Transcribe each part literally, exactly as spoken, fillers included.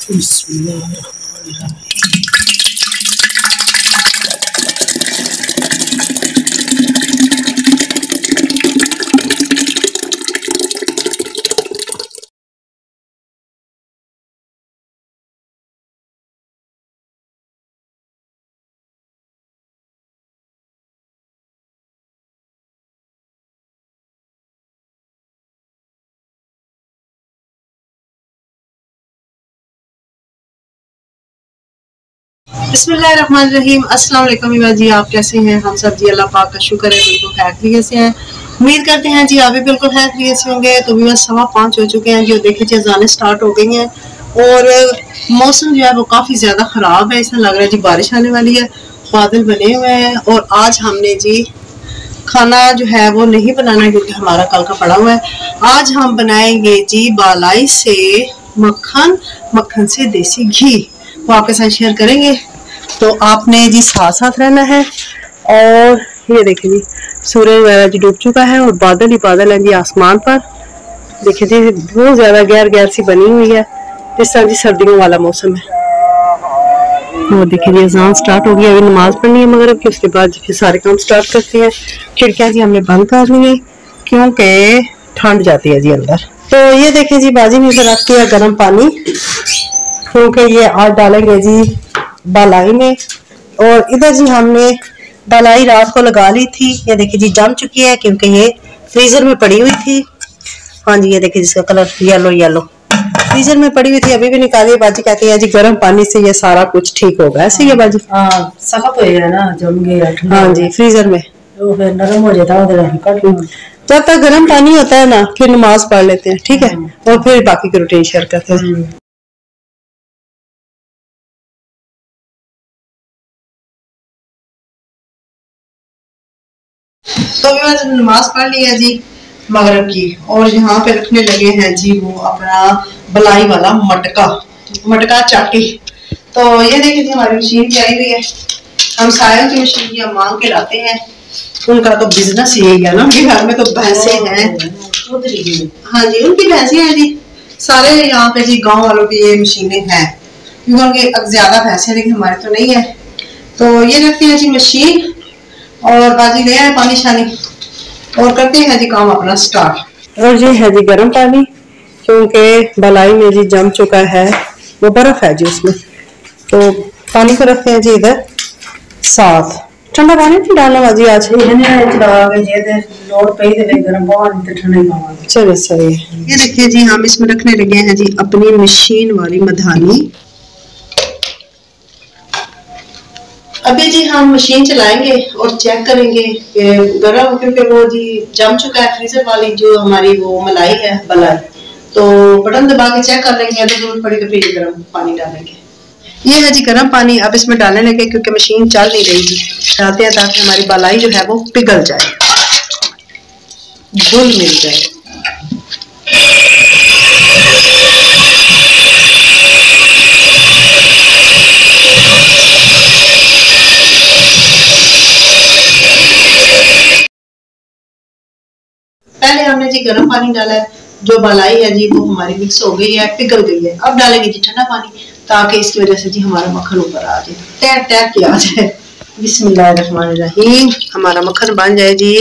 बिस्मिल्लाहिर्रहमानिर्रहीम। अस्सलाम वालेकुम जी, आप कैसे हैं? हम सब जी अल्लाह पाक का शुक्र है बिल्कुल खैरियत से हैं। उम्मीद करते हैं जी आप भी बिल्कुल खैरियत से होंगे। तो भी बस सवा पाँच हो चुके हैं जी, देखिए जी अज़ानें स्टार्ट हो गई हैं और मौसम जो है वो काफ़ी ज़्यादा ख़राब है। ऐसा लग रहा है जी बारिश आने वाली है, बादल बने हुए हैं। और आज हमने जी खाना जो है वो नहीं बनाना क्योंकि हमारा कल का पड़ा हुआ है। आज हम बनाएंगे जी बालाई से मक्खन, मक्खन से देसी घी, वो आपके साथ शेयर करेंगे। तो आपने जी साथ साथ रहना है। और ये देखिए जी सूरज वगैरह जी डूब चुका है और बादल ही बादल है जी आसमान पर। देखिए जी बहुत ज्यादा गैर गैर सी बनी हुई है, जिस तरह जी सर्दियों वाला मौसम है। और देखिए जी अज़ान स्टार्ट हो गई, अभी नमाज पढ़नी है मगरिब की, उसके बाद फिर सारे काम स्टार्ट करते हैं। खिड़कियाँ जी हमने बंद कर ली है क्योंकि ठंड जाती है जी अंदर। तो ये देखिए जी बाजी ने इधर रख दिया गर्म पानी, क्योंकि ये आज डालेंगे जी बालाई में। और इधर जी हमने बालाई रात को लगा ली थी, ये देखिए जी जम चुकी है क्योंकि ये फ्रीजर में पड़ी हुई थी। हाँ जी ये देखिए जिसका कलर येलो येलो फ्रीजर में पड़ी हुई थी, अभी भी निकाली। बाजी कहती है जी गर्म पानी से ये सारा कुछ ठीक होगा, ऐसे ही है बाजी। हाँ सख्त हो गया ना, जम गया। हाँ जी फ्रीजर में तो फिर नरम हो जाता है। जब तक गर्म पानी होता है ना फिर नमाज पढ़ लेते हैं, ठीक है, और फिर बाकी की रूटीन शेयर करते हैं। तो अभी नमाज पढ़ ली है जी मगरिब की, और यहाँ पे रखने लगे हैं जी वो अपना बलाई वाला मटका, मटका चाटी। तो ये देखिए जी हमारी मशीन भी आई हुई है। हम सायों की मशीन की हम मांग के लाते हैं, उनका तो बिजनेस यही है ना, उनके घर में तो भैंसे हैं। हाँ जी उनकी भैंसे हैं जी, सारे यहाँ पे जी गाँव वालों की ये मशीनें हैं क्योंकि उनके ज्यादा भैंसे, लेकिन हमारे तो नहीं है। तो ये रखते हैं जी मशीन और बाजी ले आए पानी शानी और करते हैं जी काम अपना स्टार्ट। और ये है जी गर्म पानी, क्योंकि बलाई में जी जम चुका है, वो बर्फ है जी उसमें। तो पानी को रखते हैं जी इधर साथ। ठंडा पानी नहीं डालना बाजी आज, चलो सही है। ये देखिए जी हम इसमें रखने लगे हैं जी अपनी मशीन वाली मधानी। अभी जी हम मशीन चलाएंगे और चेक करेंगे कि गर्म, क्योंकि वो जी जम चुका है फ्रीजर वाली जो हमारी वो मलाई है बलाई। तो बटन दबा के चेक कर लेंगे, अगर जरूरत पड़ी तो फिर गर्म पानी डालेंगे। ये है जी गर्म पानी, अब इसमें डालने लगे क्योंकि मशीन चल नहीं रही थी, डालते हैं ताकि हमारी बलाई जो है वो पिघल जाए, घुल मिल जाए। पहले हमने जी गर्म पानी डाला है, जो बलाई है जी वो हमारी मिक्स हो गई है, पिघल गई है। अब डालेंगे जी ठंडा पानी ताकि इसकी वजह से जी हमारा मक्खन ऊपर आ जाए, तैर तैर के आ जाए। बिस्मिल्लाहिर्रहमानिर्रहीम, हमारा मक्खन बन जाए जी।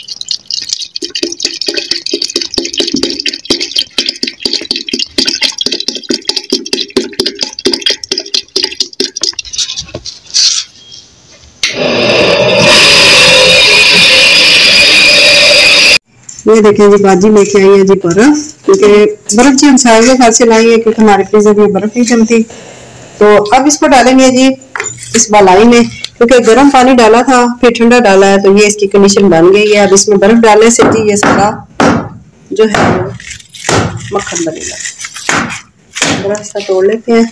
ये देखें जी बाजी लेके आई है जी बर्फ, क्योंकि बर्फ जी हम सारे के घर से लाई है क्योंकि हमारे फ्रीजर में बर्फ नहीं जमती। तो अब इसको डालेंगे जी इस बलाई में, क्योंकि गर्म पानी डाला था फिर ठंडा डाला है, तो ये इसकी कंडीशन बन गई है। अब इसमें बर्फ डालने से जी ये सारा जो है मक्खन बनेगा। बर्फ सा तोड़ लेते हैं।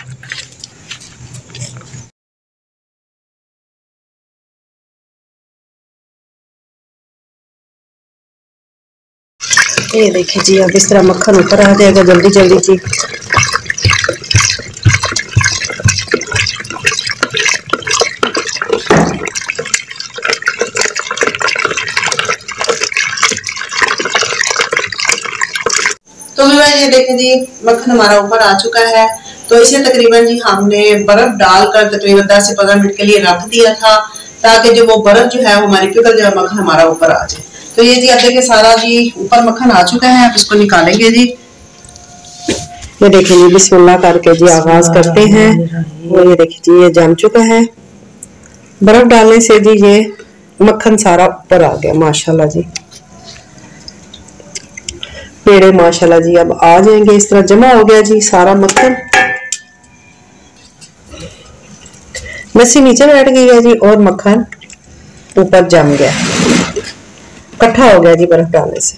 ये देखिए जी अब इस तरह मक्खन ऊपर आ जाएगा जल्दी जल्दी जी। तो ये देखें जी मक्खन हमारा ऊपर आ चुका है। तो इसे तकरीबन जी हमने बर्फ डालकर तकरीबन दस से पंद्रह मिनट के लिए रख दिया था, ताकि जो वो बर्फ जो है वो हमारी पिघल जाए, मक्खन हमारा ऊपर आ जाए। तो ये जी अब देखिए सारा जी ऊपर मक्खन आ चुका है, आप इसको निकालेंगे जी। ये देखिए जी बिस्मिल्लाह करके जी आगाज करते हैं, और ये देखिए जी ये जम चुका है। बर्फ डालने से जी ये मक्खन सारा ऊपर आ गया माशाल्लाह जी। पेड़े माशाल्लाह जी अब आ जाएंगे, इस तरह जमा हो गया जी सारा मक्खन। लस्सी नीचे बैठ गई है जी और मक्खन ऊपर जम गया, इकट्ठा हो गया जी बर्फ डालने से।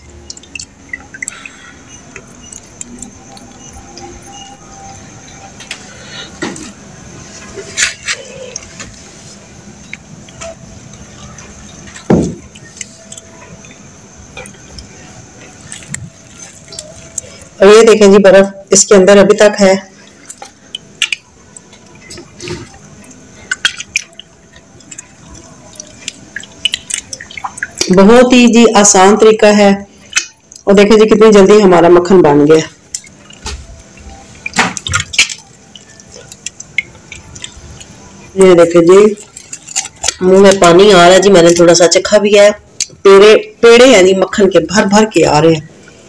और ये देखें जी बर्फ इसके अंदर अभी तक है। बहुत ही जी आसान तरीका है, और देखें जी कितनी जल्दी हमारा मक्खन बन गया। ये देखें जी मुंह में पानी आ रहा है जी, मैंने थोड़ा सा चखा भी है। पेड़े पेड़े हैं जी मक्खन के, भर भर के आ रहे हैं।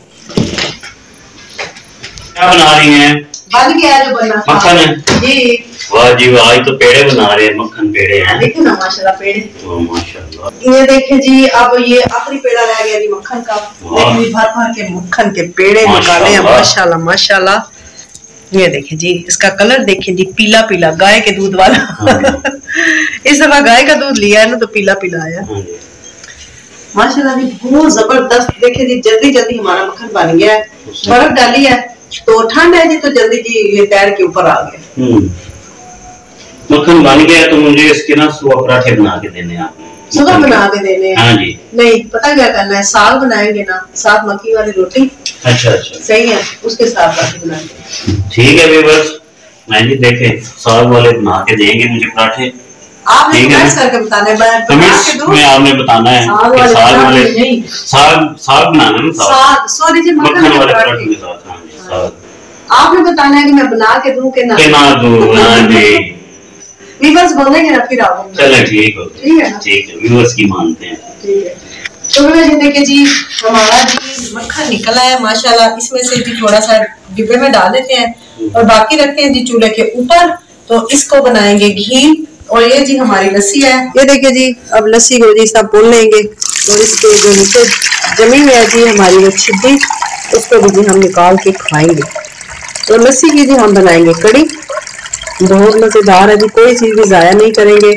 क्या बना रही हैं? बन गया जो बनना था मक्खन है जी। वाह जी वाह, आज तो पेड़े बना रहे हैं, मक्खन पेड़े हैं। देखिए ना माशाल्लाह पेड़े। ओ माशाल्लाह। ये देखें जी अब ये आखिरी पेड़ा रह गया जी मक्खन का। देखिए भर भर के मक्खन के पेड़े निकाले हैं माशाल्लाह माशाल्लाह। ये देखें जी इसका कलर देखें जी पीला पीला, गाय के दूध वाला। इस दफा गाय का दूध लिया है ना तो पीला पीला आया माशाल्लाह जी, बहुत जबरदस्त। देखें जी जल्दी जल्दी हमारा मक्खन बन गया है। बर्फ डाली है तो ठंड है जी, तो जल्दी जी ये तैर के ऊपर आ गया। मक्खन बन गया तो मुझे इसके ना सुबह पराठे बना के देने आप। सुबह बना के देने हैं? हाँ जी। नहीं पता क्या करना है, साग बनाएंगे ना, साग मक्की वाली रोटी। अच्छा अच्छा सही है, उसके साथ पराठे बनाएंगे। ठीक है व्यूअर्स, मैं जी देखे साग वाले बना के देंगे मुझे पराठे। आपने कमेंट्स करके बताना है, कमेंट्स में आपने बताना है कि साग वाले नहीं, साग साग बनाना है, साग सॉरी जी मक्खन वाले पराठे के साथ। हाँ जी साग आपने बताना है कि मैं बना के दूं कि ना के ना दूं। हाँ जी व्यूअर्स बोलेंगे ना फिर आप। चलो ठीक हो, ठीक है ना, ठीक है व्यूअर्स की मानते हैं। ठीक है तो ये देखिए जी हमारा जी मक्खन निकला है माशाल्लाह। इसमें से जी थोड़ा सा डिब्बे में डाल देते हैं और बाकी रखते हैं जी चूल्हे के ऊपर। तो इसको बनाएंगे घी, और ये जी हमारी लस्सी है। ये देखिए जी अब लस्सी को जी सब बोल लेंगे, और इसके जो नीचे जमी हुई है जी हमारी वो छिद्दी, उसको भी जी हम निकाल के खाएंगे। तो लस्सी की जी हम बनाएंगे कड़ी, बहुत मजेदार है जी, कोई चीज भी जाया नहीं करेंगे।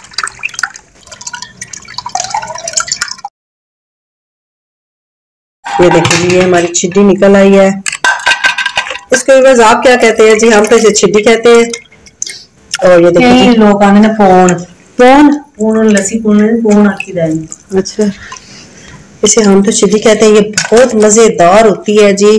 ये देखिए जी ये हमारी छिड्डी निकल आई है। इसको बस आप क्या कहते हैं जी? हम तो इसे छिड्डी कहते हैं। और ये देखिए लोग आने ना फोन कौन फोन लस्सी फोन फोन आखी देंगे। अच्छा इसे हम तो छिड्डी कहते हैं। ये बहुत मजेदार होती है जी।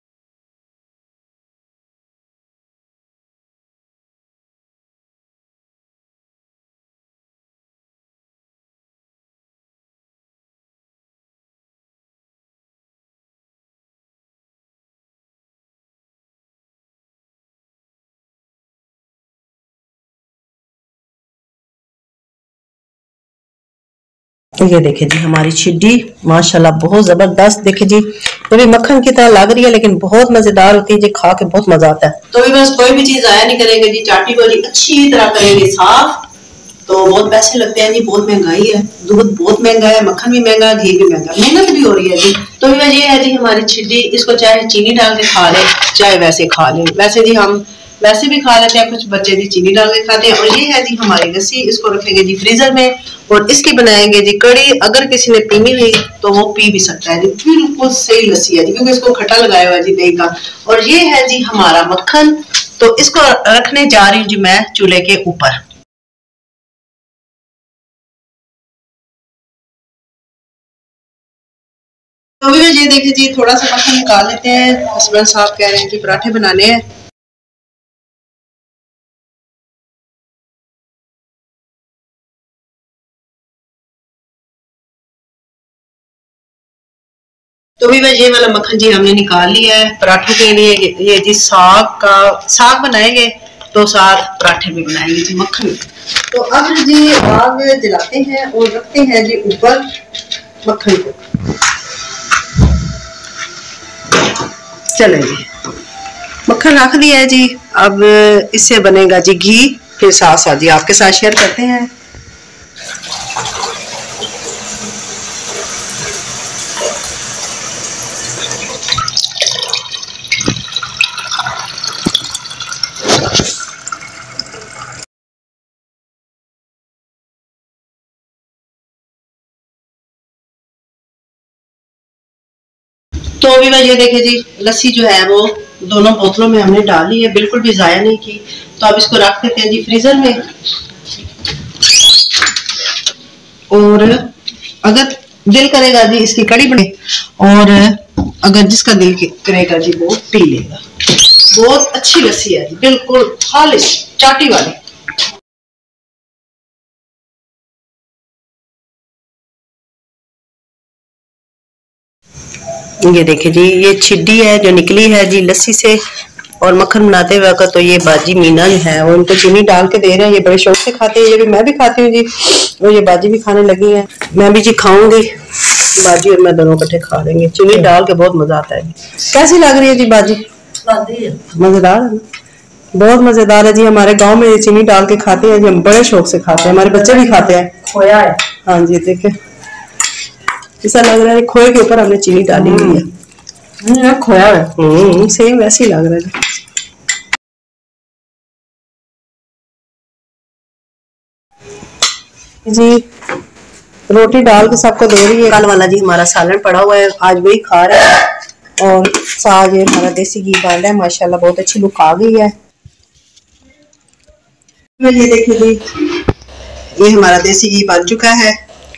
ये देखिए जी हमारी छिड्डी माशाल्लाह बहुत जबरदस्त। देखिए जी ये भी मक्खन की तरह लग रही है लेकिन बहुत मजेदार होती है जी, खा के बहुत मजा आता है। तो भी बस कोई भी चीज आया नहीं करेंगे जी, चाटी को जी अच्छी तरह करेंगे साफ। तो बहुत पैसे लगते हैं जी, बहुत महंगाई है, दूध बहुत महंगा है, मक्खन भी महंगा है, घी भी महंगा, मेहनत भी हो रही है जी। तो भी ये है जी हमारी छिड्डी, इसको चाहे चीनी डाल के खा ले चाहे वैसे खा ले। वैसे जी हम वैसे भी खा लेते हैं, कुछ बच्चे जी चीनी डाल के खाते हैं। और ये है जी हमारी लस्सी, इसको रखेंगे जी फ्रीजर में और इसकी बनाएंगे जी कड़ी। अगर किसी ने पीनी हुई तो वो पी भी सकता है जी, बिल्कुल सही लस्सी है जी, क्योंकि इसको खट्टा लगाया हुआ है जी दही का। और ये है जी हमारा मक्खन, तो इसको रखने जा रही हूँ जी मैं चूल्हे के ऊपर। तो भी ये देखिए जी थोड़ा सा मक्खन निकाल लेते हैं। हस्बैंड साहब कह रहे हैं कि पराठे बनाने हैं। तो भी बस ये वाला मक्खन जी हमने निकाल लिया है पराठों के लिए। ये जी साग का साग बनाएंगे तो साथ पराठे भी बनाएंगे जी मक्खन। तो अब जी आग जलाते हैं और रखते हैं जी ऊपर मक्खन को। चलें जी, मक्खन रख दिया है जी। अब इससे बनेगा जी घी, फिर साथ साथ जी आपके साथ शेयर करते हैं। तो अभी मैं ये देखे जी लस्सी जो है वो दोनों बोतलों में हमने डाली है, बिल्कुल भी जाया नहीं की। तो अब इसको रख देते हैं जी फ्रीजर में। और अगर दिल करेगा जी इसकी कड़ी बने, और अगर जिसका दिल करेगा जी वो पी लेगा। बहुत अच्छी लस्सी है जी, बिल्कुल खालिश चाटी वाली। ये देखिए जी ये छिड्डी है जो निकली है जी लस्सी से। और मक्खन बनाते वक्त तो ये बाजी मीना जो है वो इनको चीनी डाल के दे रहे हैं। ये बड़े शौक से खाते हैं, ये भी मैं भी खाती हूँ जी। और ये बाजी भी खाने लगी है, मैं भी जी खाऊंगी। बाजी और मैं दोनों इकट्ठे खा लेंगे। चीनी डाल के बहुत मजा आता है। कैसी लग रही है जी बाजी? मजेदार है ना, बहुत मजेदार है जी। हमारे गाँव में ये चीनी डाल के खाते हैं जी, हम बड़े शौक से खाते हैं, हमारे बच्चे भी खाते हैं। खोया है। हाँ जी देखिए ऐसा लग रहा है खोए के ऊपर हमने चीनी डाली हुई है। खोया है। हम्म सेम वैसे ही लग रहा है जी। रोटी डाल के सबको दे रही है। कल वाला जी हमारा सालन पड़ा हुआ है, आज वही खा रहे हैं। और साग ये हमारा देसी घी बन रहा है, माशाल्लाह बहुत अच्छी लुक आ गई है। ये देखिए जी ये हमारा देसी घी बन चुका है।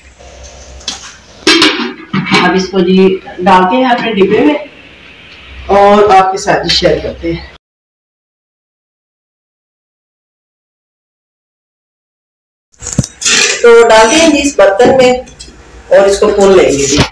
अब इसको जी डालते हैं अपने डिब्बे में और आपके साथ शेयर करते हैं। तो डालते हैं जी इस बर्तन में और इसको खोल लेंगे जी।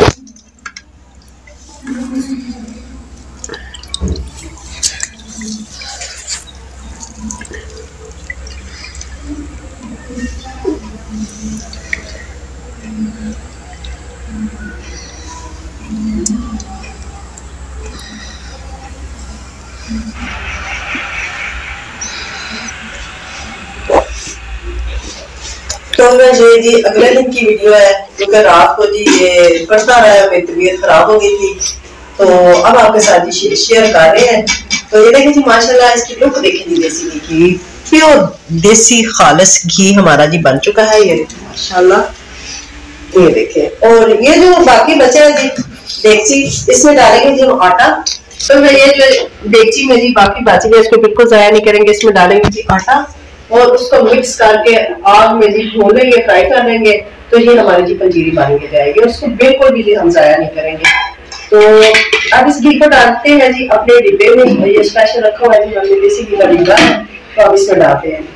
तो ये जी अगले दिन की वीडियो है, क्योंकि रात को जी ये पढ़ता रहा, मेरी तबीयत खराब हो गई थी। तो अब आपके साथ जी शेयर कर रहे हैं। तो ये देखिए जी माशाल्लाह इसकी लुक देखिए जी देसी घी की, प्योर देसी खालिस घी हमारा जी बन चुका है। ये माशाल्लाह ये देखिए। और ये जो बाकी बचे हैं जी देगची, इसमें डालेंगे जी हम आटा। तो मैं ये जो देगची में जी बाकी बच गया इसको बिल्कुल जाया नहीं करेंगे, इसमें डालेंगे जी आटा और उसको मिक्स करके आग में जी भूनेंगे, फ्राई कर लेंगे। तो ये हमारी जी पंजीरी बन के जाएगी, उसको बिल्कुल भी जी हम जाया नहीं करेंगे। तो अब इस घी को डालते हैं जी अपने डिब्बे में। ये स्पेशल रखा हुआ है जी हमने देसी घी का डिब्बा, तो अब इसमें डालते हैं।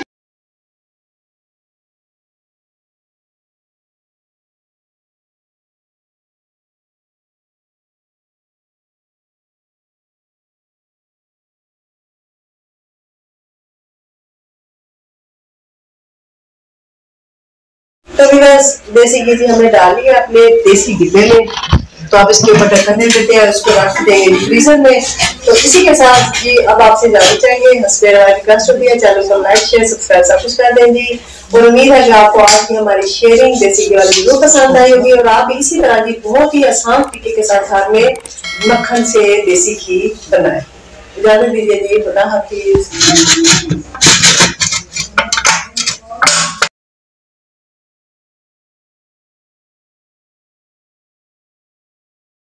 तो बस देसी घी जी हमने डाल लिया अपने देसी डिब्बे में। तो आप इसके ऊपर ढक्कन दे देते हैं, उसको रख देंगे फ्रीजर में। तो इसी के साथ जी अब आपसे जाना चाहिए, रिक्वेस्ट होती है चैनल को लाइक शेयर सब्सक्राइब सब कुछ कर दें जी। और उम्मीद है कि आपको आज की हमारी शेयरिंग देसी घी वाली वीडियो पसंद आई होगी और आप इसी तरह जी बहुत ही आसान तरीके के साथ घर में मक्खन से देसी घी बनाए। इजाजत दीजिए जी, खुदा हाफिज।